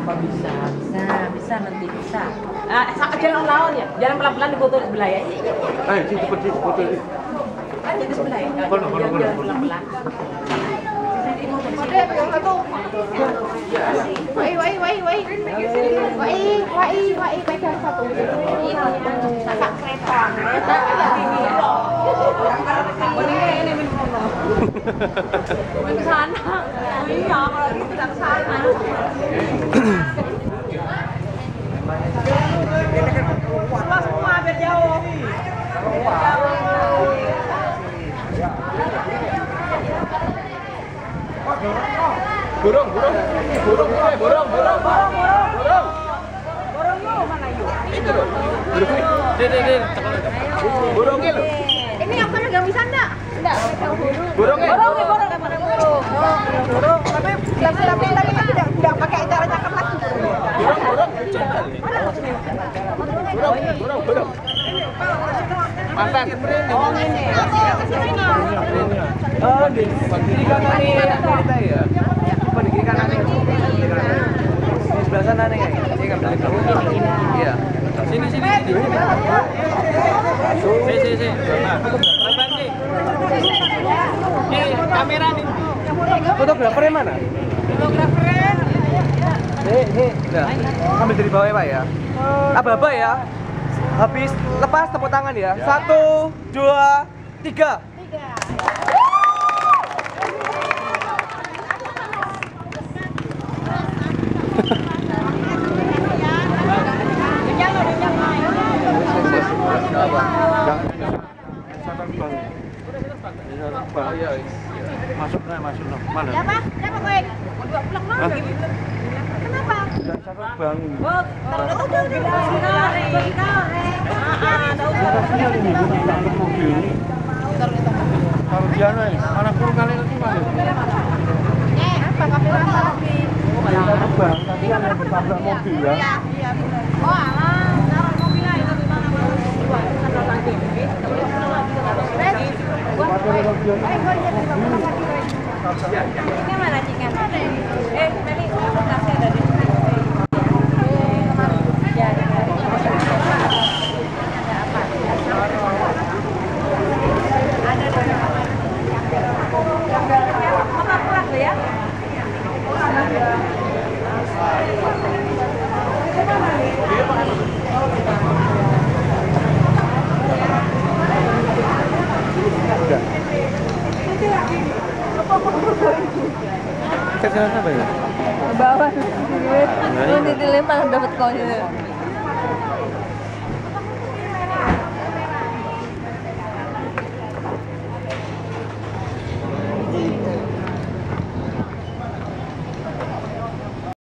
Apa bisa? Bisa nanti bisa. Jangan lawan ya, jangan pelan-pelan dipoto sebelah ya. Sini cepet sih, foto ini. Kan jadi sebelah ya. Jangan pelan-pelan. Wai pegang satu. Kakak kreton. Ini ke sana. Iya, kalau kita ke sana. Semua biar jauh. Burung Borongnya mana yuk? itu loh. Deh. Burungnya loh. Ini apa megang bisa enggak? Enggak, megang burung. Burung. Tapi kita tidak pakai cara cakap lagi. Burung. Mantan. Oh, ini. Oh, di kiri kanan nih kita ya. Apa di kiri kanan nih? Di sebelah sana nih kayak. Ini kan balik dulu. Iya. Sini. Sini. Abang nih. Nih, kamera nih. Fotografernya mana? Fotografernya. Nah, ambil dari bawah ya, Pak ya. Aba-aba ya. Habis lepas tepuk tangan ya. 1, 2, 3. Masuk mana? Siapa kowe? Mau pulang lagi. Kenapa? Bang. Taruh di sana ya. Anak kurung kali lagi mana? Apa kamera lagi? Bang, tadi kan yang bertabrak mobil ya. Iya, benar. Oh, alah, naruh mobilnya itu di mana? Ini mana chicken? Meli, kasih ada di sini. Ya, ada apa? Mama pulang dulu ya. Cek jalan apa ya? Ke bawah. Nanti dilempar dapat koin.